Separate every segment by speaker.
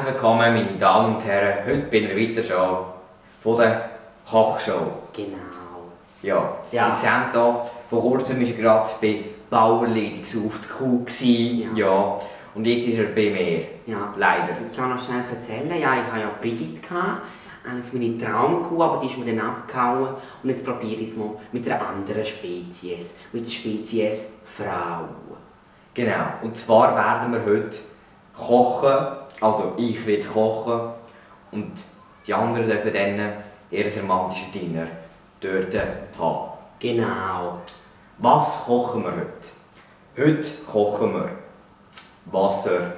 Speaker 1: Herzlich willkommen, meine Damen und Herren, heute bei einer weiteren Show von der Kochshow.
Speaker 2: Genau.
Speaker 1: Ja.
Speaker 2: Ja.
Speaker 1: Sie sehen hier, vor kurzem war er gerade bei Bauerleidung auf der Kuh. Ja. Und jetzt ist er bei mir.
Speaker 2: Ja.
Speaker 1: Leider.
Speaker 2: Ich kann noch schnell erzählen, ja, ich hatte ja Brigitte, eigentlich meine Traumkuh, aber die ist mir dann abgehauen. Und jetzt probiere ich es mal mit einer anderen Spezies, mit der Spezies Frau.
Speaker 1: Genau. Und zwar werden wir heute kochen, also ich werde kochen und die anderen dürfen dann ihr romantisches Dinner dort haben.
Speaker 2: Genau.
Speaker 1: Was kochen wir heute? Heute kochen wir Wasser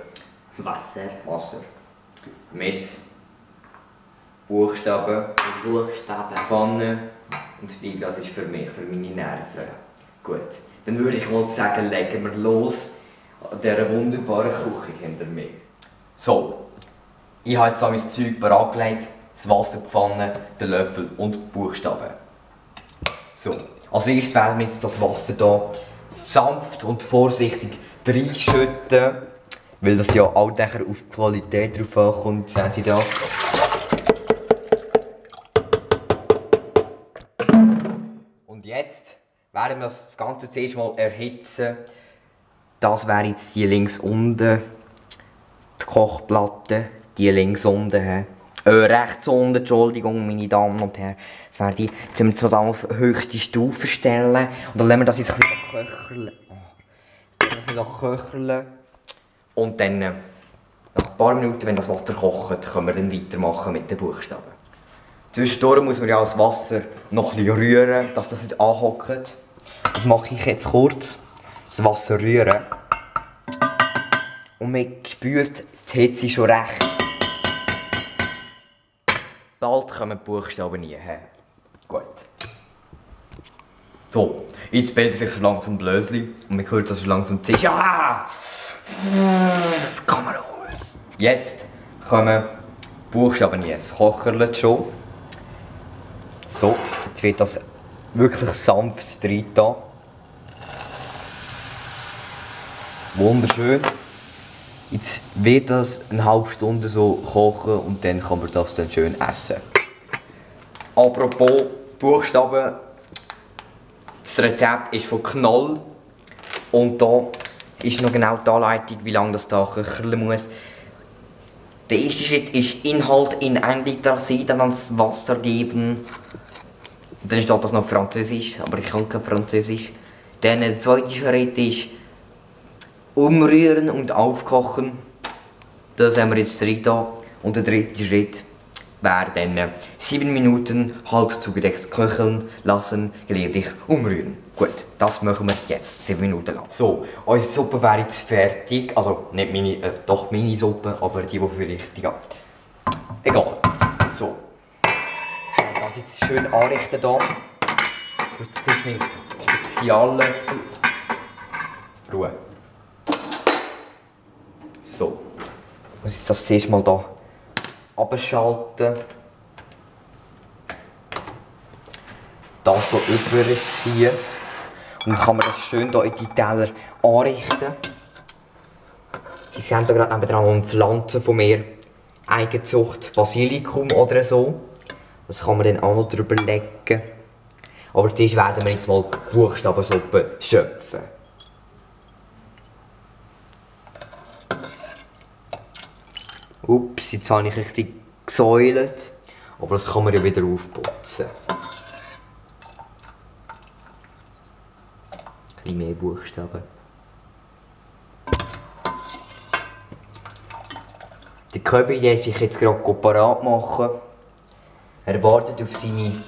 Speaker 1: mit Buchstaben, Pfanne und viel, das ist für mich, für meine Nerven. Gut, dann würde ich mal sagen, legen wir los an dieser wunderbaren Küche hinter mir. So, ich habe jetzt mein Zeug bereitgelegt, das Wasser, die Pfanne, den Löffel und die Buchstaben. So, als erstes werden wir jetzt das Wasser hier sanft und vorsichtig reinschütten, weil das ja auch auf die Qualität drauf ankommt, sehen Sie da. Und jetzt werden wir das Ganze zuerst mal erhitzen. Das wäre jetzt hier links unten die Kochplatte, die links unten. Rechts unten, Entschuldigung, meine Damen und Herren. Das wäre die, jetzt müssen wir zwar auf höchste Stufe stellen. Und dann lassen wir das jetzt ein bisschen köcheln. Und dann, nach ein paar Minuten, wenn das Wasser kocht, können wir dann weitermachen mit den Buchstaben. Zwischendurch muss man ja das Wasser noch ein bisschen rühren, dass das nicht anhockt. Das mache ich jetzt kurz. Das Wasser rühren. Und man spürt die Hitze schon recht. Bald kommen die Buchstaben rein. Gut. So, jetzt bildet sich schon langsam Blösli und man hört das schon langsam Zisch. Ah! Komm mal raus! Jetzt kommen Buchstaben rein. Es kochert schon. So, jetzt wird das wirklich sanft rein. Wunderschön. Jetzt wird das eine halbe Stunde so kochen und dann kann man das dann schön essen. Apropos Buchstaben, das Rezept ist von Knoll und da ist noch genau die Anleitung, wie lange das da köcheln muss. Der erste Schritt ist Inhalt in 1 Liter See, dann ans Wasser geben. Und dann steht das noch Französisch, aber ich kann kein Französisch. Dann der zweite Schritt ist umrühren und aufkochen. Das haben wir jetzt drin. Und der dritte Schritt wäre dann 7 Minuten halb zugedeckt köcheln lassen, gelegentlich umrühren. Gut, das machen wir jetzt 7 Minuten lang. So, unsere Suppe wäre jetzt fertig. Also nicht meine, doch meine Suppe, aber die vielleicht ja. Egal. So. Das jetzt schön anrichten hier. Das ist mein Speziallöffel. Ruhe. So. Ich muss jetzt das zuerst mal hier abschalten. Das hier überziehen. Und dann kann man das schön hier in die Teller anrichten. Sie sehen hier gerade nebenan eine Pflanze von mir. Eigenzucht Basilikum oder so. Das kann man dann auch noch drüber legen. Aber zuerst werden wir jetzt mal Buchstabensuppe schöpfen. Ups, jetzt habe ich richtig gesäulet. Aber das kann man ja wieder aufputzen. Ein bisschen mehr Buchstaben. Der Köbi lässt sich jetzt gerade parat machen. Er wartet auf sein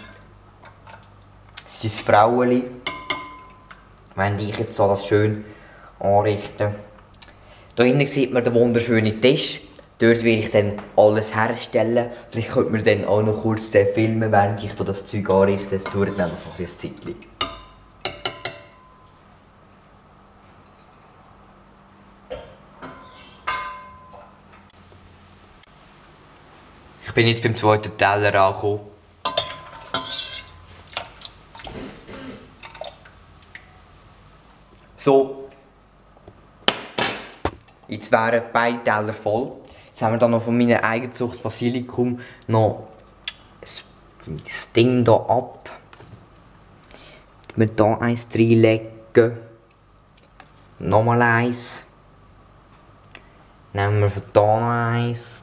Speaker 1: Fraueli. Wenn ich jetzt so das schön anrichte. Hier hinten sieht man den wunderschönen Tisch. Dort will ich dann alles herstellen. Vielleicht könnte man dann auch noch kurz filmen, während ich das Zeug anrichte. Es dauert nämlich noch ein Zeitchen. Ich bin jetzt beim zweiten Teller angekommen. So. Jetzt wären beide Teller voll. Jetzt haben wir dann noch von meiner Eigenzucht Basilikum noch das Ding hier ab. Wir hier eins reinlegen. Nochmal eins. Nehmen wir von hier noch eins.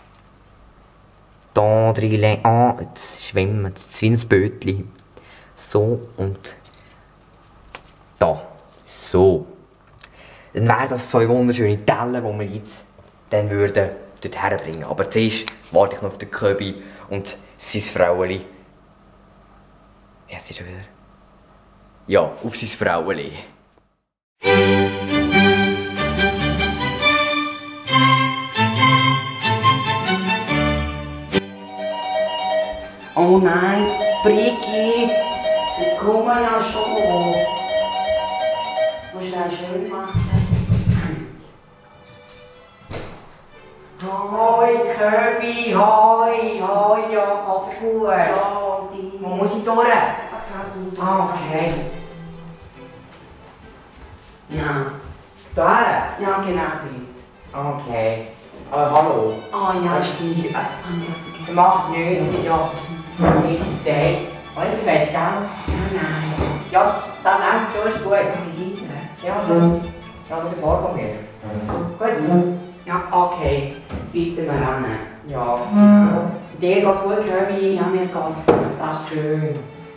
Speaker 1: Hier reinlegen. Ah, jetzt schwimmen, jetzt ist wie ein Bötchen. So und da. So. Dann wären das zwei wunderschöne Teller, die wir jetzt dann würden dort herbringen. Aber zuerst warte ich noch auf den Köbi und sein Fraueli. Wie heißt sie schon wieder? Ja, auf sein Fraueli.
Speaker 2: Oh nein, Brigitte, komm ja schon. Musst du das schön machen?
Speaker 1: Hoi Köbi, hoi, hoi, ja, alles gut.
Speaker 2: Ja, die.
Speaker 1: Wo muss ich durch? Okay.
Speaker 2: Ja.
Speaker 1: Da?
Speaker 2: Ja, genau die.
Speaker 1: Okay. Hallo.
Speaker 2: Oh ja, stimmt.
Speaker 1: Macht nichts, es ist ja das erste Date. Und du fährst, gell?
Speaker 2: Nein.
Speaker 1: Ja, dann langt schon, ist gut.
Speaker 2: Nein.
Speaker 1: Ja, dann. Ja, das Haar von mir. Gut.
Speaker 2: Ja, okay. Sitzen wir an.
Speaker 1: Ja. Dir geht's gut, Köbi?
Speaker 2: Ja, mir geht's gut.
Speaker 1: Das ist schön.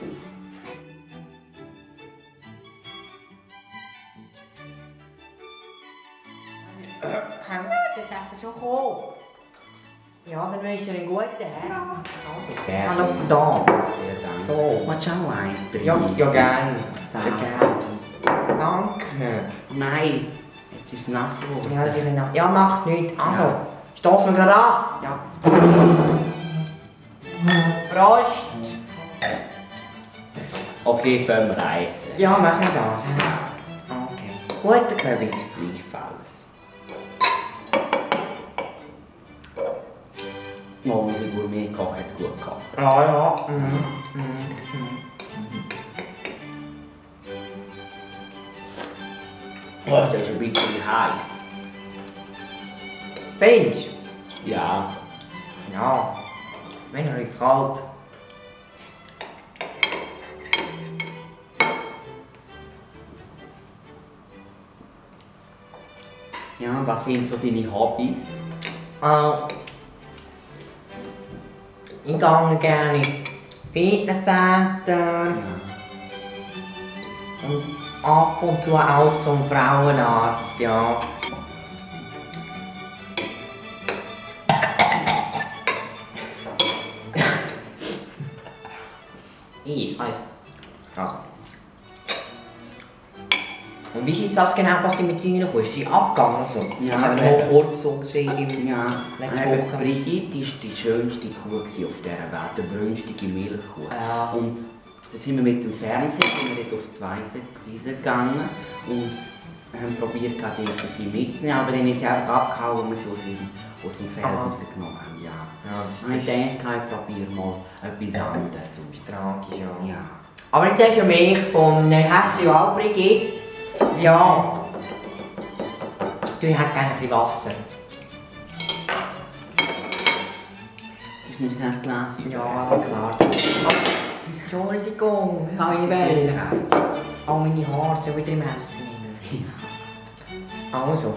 Speaker 1: Können wir das Essen schon kommen? Ja, dann wünsche ich dir einen guten, hä? Also,
Speaker 2: Gerne.
Speaker 1: hallo, da.
Speaker 2: Vielen Dank.
Speaker 1: So.
Speaker 2: Willst du auch eins, Brigitte?
Speaker 1: Ja, gern.
Speaker 2: Danke.
Speaker 1: Sehr gern. Danke.
Speaker 2: Nein, jetzt ist es nass geworden.
Speaker 1: Ja, sicher noch. Ja, macht nichts. Also, stoßen wir gerade an.
Speaker 2: Ja.
Speaker 1: Prost.
Speaker 2: Okay, fangen wir essen.
Speaker 1: Ja, machen wir das. hä? Okay. Guter Köbi.
Speaker 2: Gleichfalls. Oh, unser Gourmet-Koch hat gut gekocht.
Speaker 1: Ja, ja.
Speaker 2: Oh, der ist ein bisschen heiß.
Speaker 1: Findest
Speaker 2: Ja.
Speaker 1: du? Ja. Wenn er ist kalt.
Speaker 2: Ja, was sind so deine Hobbys?
Speaker 1: Ich gehe gerne ins Fitnesscenter
Speaker 2: Ja.
Speaker 1: und ab und zu auch zum Frauenarzt, ja. Also. Und wie ist das genau passiert mit deiner Kuh? Ist die abgegangen? So?
Speaker 2: Ja,
Speaker 1: also
Speaker 2: also
Speaker 1: noch kurz so gesehen im
Speaker 2: Ja,
Speaker 1: letzten
Speaker 2: eben,
Speaker 1: Woche.
Speaker 2: Brigitte war die schönste Kuh auf dieser Welt, die brünstige Milchkuh.
Speaker 1: Ja.
Speaker 2: Und dann sind wir mit dem Fernsehen dort auf die Wiese gegangen und haben probiert, sie mitzunehmen, aber dann ist sie einfach abgehauen, als wir sie aus dem Feld rausgenommen haben. Ja. Und ich denke, ich probiere mal etwas anderes aus.
Speaker 1: Tragisch, ja.
Speaker 2: Ja.
Speaker 1: Aber jetzt hast du ja Milch von Hexi und auch Brigitte. Ja. Du hättest gerne ein bisschen Wasser.
Speaker 2: Ich muss noch ein Glas
Speaker 1: Ja, klar. Entschuldigung, ich habe eine Welle. All meine Haare sind wieder im Essen. Also.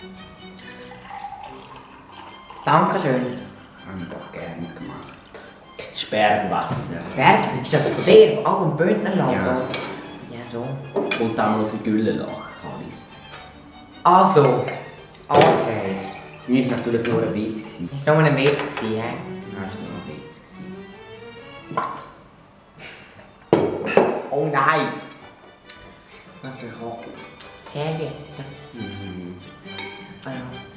Speaker 1: Dankeschön.
Speaker 2: Haben wir doch gerne gemacht. Sperrwasser.
Speaker 1: Berg, ist das von dir? Von allem Bündnerland?
Speaker 2: Ja.
Speaker 1: oder? Ja, so.
Speaker 2: Und dann aus dem Güllenloch, Alice.
Speaker 1: Also. Okay.
Speaker 2: Mir war natürlich nur ein Witz. Gewesen.
Speaker 1: Das war nur ein Witz, hä?
Speaker 2: Ja, das war nur ein Witz. Gewesen.
Speaker 1: Oh nein! Was für ein Serviette.
Speaker 2: Mhm.
Speaker 1: Also.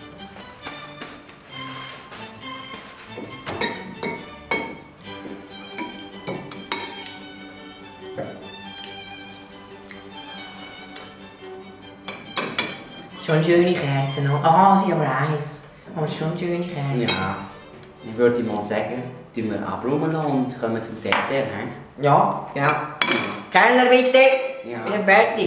Speaker 1: Schon schöne Kerzen noch. Ah, sie aber eins. Aber schon schöne Kerzen.
Speaker 2: Ja, ich würde mal sagen, tun wir abräumen und kommen zum Dessert. He?
Speaker 1: Ja, ja. Keller bitte!
Speaker 2: Ja.
Speaker 1: Ich bin fertig.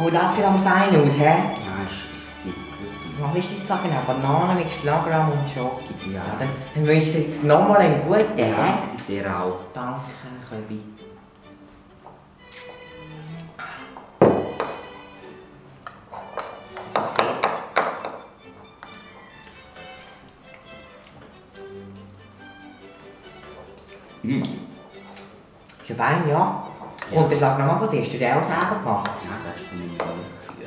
Speaker 3: gut, das sieht am fein aus, hä?
Speaker 2: Ja, sieht gut
Speaker 3: Was ist jetzt so genau? Banane mit Schlagrahm und Schoki.
Speaker 2: Ja.
Speaker 3: Dann wünsche ich dir jetzt nochmal einen guten,
Speaker 2: aus.
Speaker 3: hä?
Speaker 2: Ja, sieht dir auch.
Speaker 3: Danke, Köbi. Das ist sehr. Ist ja fein, ja. Kommt der Schlagrahm von dir? Hast du den auch selber gemacht?
Speaker 2: Ja, das ist von meinem Milchkühe.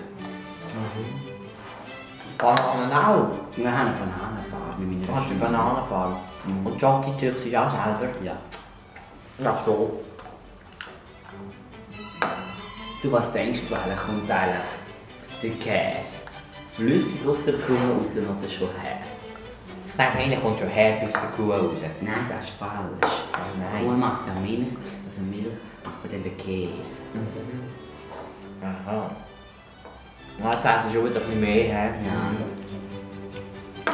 Speaker 3: Bananen auch?
Speaker 2: Wir haben eine Bananenfarbe mit
Speaker 3: Du
Speaker 2: meiner
Speaker 3: hast die Bananenfarbe. Und Jockey züchtest du auch selber?
Speaker 2: Ja.
Speaker 3: Ja, so.
Speaker 2: Du, was denkst du, welcher kommt eigentlich der Käse? Flüssig aus der Kuh raus oder schon her?
Speaker 3: Ich denke, einer kommt schon hart aus der Kuh raus.
Speaker 2: Nein, das ist falsch.
Speaker 3: nein.
Speaker 2: Die Kuh macht ja Milch, also Milch macht man dann den Käse.
Speaker 3: Aha. Na, jetzt hat er schon wieder ein bisschen mehr. He?
Speaker 2: Ja.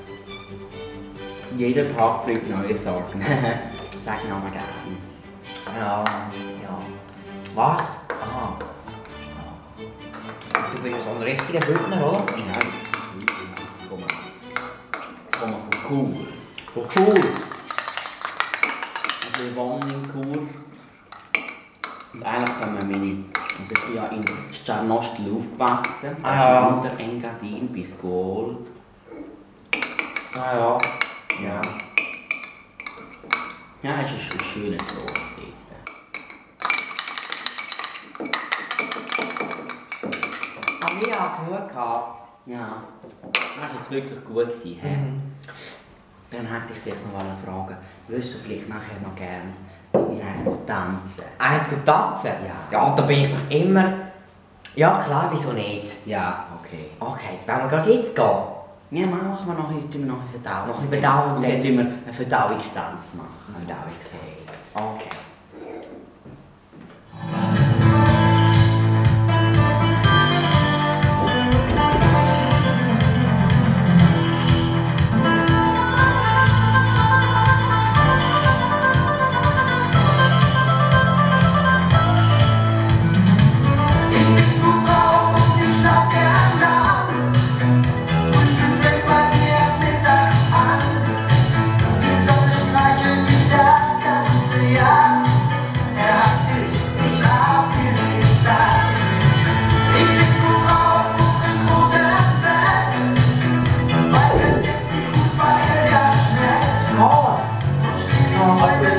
Speaker 2: Jeder Tag bringt neue Sorgen. Sag ich mal gerne.
Speaker 3: Ja, ja. Was? Aha. Du bist ja so ein richtiger Bündner, oder?
Speaker 2: Ja, komm mal von Chur.
Speaker 3: Von cool.
Speaker 2: Also ich wohne in Chur. Und eigentlich kommen meine... Also ich bin ja in Czarnostel aufgewachsen.
Speaker 3: Ah, ja.
Speaker 2: Unter Engadin bis Gol.
Speaker 3: Ah ja.
Speaker 2: Ja. Ja, es ist ein schönes Dorf dort.
Speaker 3: Haben wir ja genug gehabt.
Speaker 2: Ja, das war jetzt wirklich gut gewesen. He? Dann hätte ich dich noch fragen, würdest du vielleicht nachher noch gerne mit mir eins tanzen?
Speaker 3: Eins zu tanzen?
Speaker 2: Ja.
Speaker 3: Ja, da bin ich doch immer... Ja klar, wieso nicht?
Speaker 2: Ja, okay.
Speaker 3: Okay, jetzt wollen wir gerade jetzt gehen.
Speaker 2: Ja, machen wir noch ein Verdauen.
Speaker 3: Noch ein Verdauen
Speaker 2: Und
Speaker 3: dann-
Speaker 2: dann tun wir einen Verdauungstanz machen.
Speaker 3: Okay. Gott! Ja,